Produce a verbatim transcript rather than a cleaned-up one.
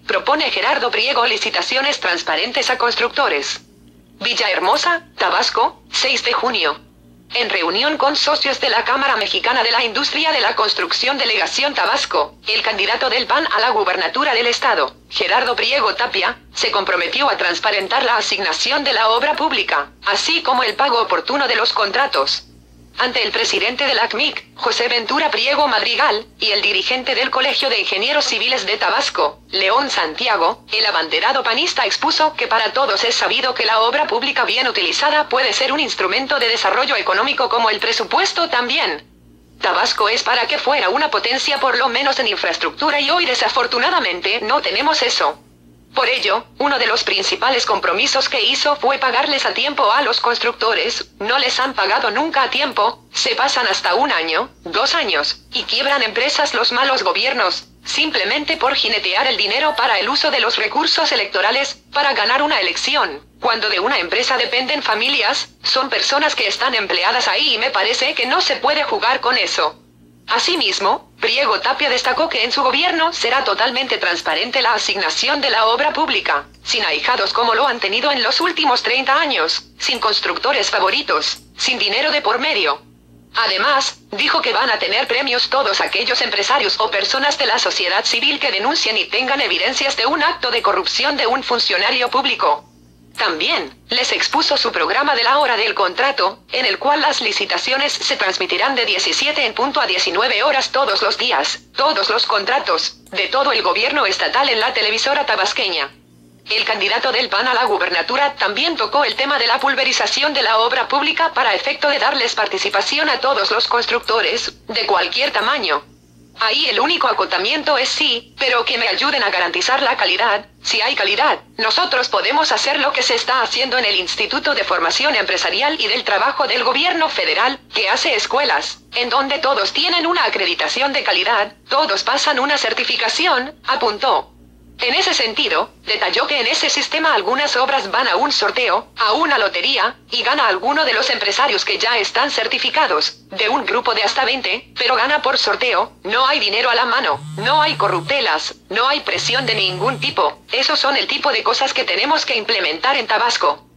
Propone Gerardo Priego licitaciones transparentes a constructores. Villahermosa, Tabasco, seis de junio. En reunión con socios de la Cámara Mexicana de la Industria de la Construcción Delegación Tabasco, el candidato del P A N a la gubernatura del estado, Gerardo Priego Tapia, se comprometió a transparentar la asignación de la obra pública, así como el pago oportuno de los contratos. Ante el presidente del A C M I C, José Ventura Priego Madrigal, y el dirigente del Colegio de Ingenieros Civiles de Tabasco, León Santiago, el abanderado panista expuso que para todos es sabido que la obra pública bien utilizada puede ser un instrumento de desarrollo económico como el presupuesto también. Tabasco es para que fuera una potencia por lo menos en infraestructura y hoy desafortunadamente no tenemos eso. Por ello, uno de los principales compromisos que hizo fue pagarles a tiempo a los constructores. No les han pagado nunca a tiempo, se pasan hasta un año, dos años, y quiebran empresas los malos gobiernos, simplemente por jinetear el dinero para el uso de los recursos electorales, para ganar una elección. Cuando de una empresa dependen familias, son personas que están empleadas ahí y me parece que no se puede jugar con eso. Asimismo, Priego Tapia destacó que en su gobierno será totalmente transparente la asignación de la obra pública, sin ahijados como lo han tenido en los últimos treinta años, sin constructores favoritos, sin dinero de por medio. Además, dijo que van a tener premios todos aquellos empresarios o personas de la sociedad civil que denuncien y tengan evidencias de un acto de corrupción de un funcionario público. También, les expuso su programa de la hora del contrato, en el cual las licitaciones se transmitirán de diecisiete en punto a diecinueve horas todos los días, todos los contratos, de todo el gobierno estatal en la televisora tabasqueña. El candidato del P A N a la gubernatura también tocó el tema de la pulverización de la obra pública para efecto de darles participación a todos los constructores, de cualquier tamaño. Ahí el único acotamiento es sí, pero que me ayuden a garantizar la calidad. Si hay calidad, nosotros podemos hacer lo que se está haciendo en el Instituto de Formación Empresarial y del Trabajo del Gobierno Federal, que hace escuelas, en donde todos tienen una acreditación de calidad, todos pasan una certificación, apuntó. En ese sentido, detalló que en ese sistema algunas obras van a un sorteo, a una lotería, y gana alguno de los empresarios que ya están certificados, de un grupo de hasta veinte, pero gana por sorteo, no hay dinero a la mano, no hay corruptelas, no hay presión de ningún tipo. Esos son el tipo de cosas que tenemos que implementar en Tabasco.